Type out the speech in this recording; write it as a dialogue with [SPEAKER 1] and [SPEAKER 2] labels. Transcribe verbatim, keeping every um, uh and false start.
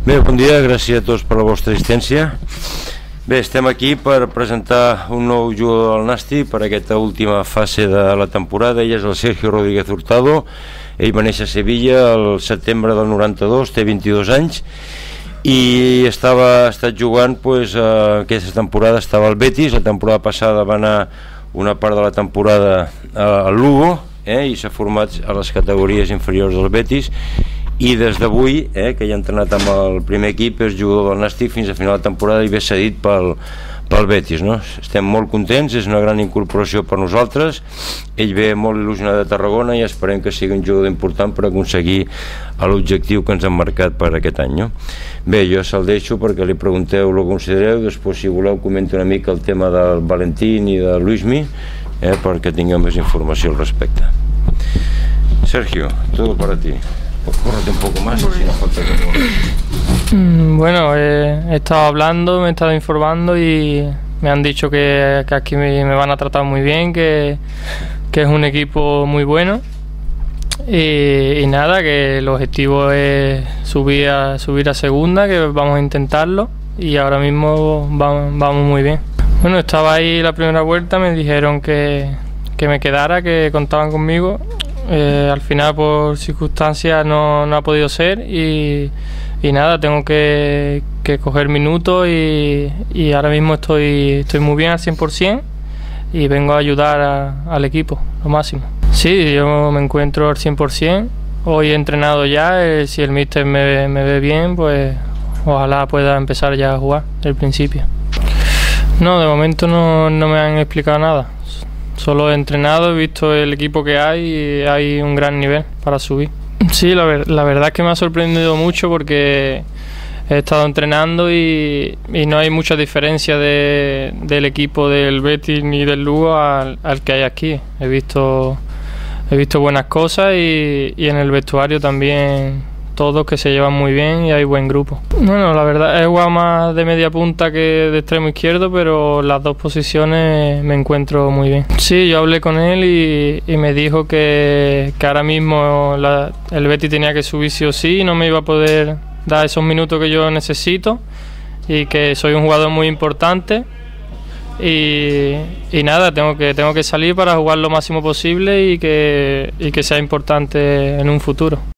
[SPEAKER 1] Bé, bon dia, gràcies a tots per la vostra assistència. Bé, estem aquí per presentar un nou jugador del Nàstic per aquesta última fase de la temporada. Ell és el Sergio Rodríguez Hurtado. Ell va néixer a Sevilla el setembre del noranta-dos, té vint-i-dos anys i estava ha estat jugant pues, eh, aquesta temporada estava al Betis. La temporada passada va anar una part de la temporada al Lugo, eh, i s'ha format a les categories inferiors del Betis, i des d'avui, eh, que ja ha entrenat amb el primer equip, és jugador del Nàstic fins a final de temporada i ve cedit pel, pel Betis, no? Estem molt contents, és una gran incorporació per nosaltres. Ell ve molt il·lusionat de Tarragona i esperem que sigui un jugador important per aconseguir l'objectiu que ens han marcat per aquest any, no? Bé, jo se'l deixo perquè li pregunteu el que considereu, després si voleu comento una mica el tema del Valentín i de Luismi, eh, perquè tingueu més informació al respecte. Sergio, todo para ti. Pues córrete un poco más, si no falta que...
[SPEAKER 2] Bueno, eh, he estado hablando, me he estado informando y me han dicho que, que aquí me, me van a tratar muy bien, que, que es un equipo muy bueno y, y nada, que el objetivo es subir a, subir a segunda, que vamos a intentarlo y ahora mismo vamos, vamos muy bien. Bueno, estaba ahí la primera vuelta, me dijeron que, que me quedara, que contaban conmigo. Eh, al final por circunstancias no, no ha podido ser y, y nada, tengo que, que coger minutos y, y ahora mismo estoy, estoy muy bien al cien por cien y vengo a ayudar a, al equipo lo máximo. Sí, yo me encuentro al cien por cien, hoy he entrenado ya, eh, si el míster me, me ve bien, pues ojalá pueda empezar ya a jugar desde el principio. No, de momento no, no me han explicado nada. Solo he entrenado, he visto el equipo que hay y hay un gran nivel para subir. Sí, la, ver, la verdad es que me ha sorprendido mucho porque he estado entrenando y, y no hay mucha diferencia de, del equipo del Betis ni del Lugo al, al que hay aquí. He visto, he visto buenas cosas y, y en el vestuario también todos que se llevan muy bien y hay buen grupo. Bueno, la verdad he jugado más de media punta que de extremo izquierdo, pero las dos posiciones me encuentro muy bien. Sí, yo hablé con él y, y me dijo que, que ahora mismo la, el Betis tenía que subir sí o sí y no me iba a poder dar esos minutos que yo necesito y que soy un jugador muy importante y, y nada, tengo que, tengo que salir para jugar lo máximo posible y que, y que sea importante en un futuro.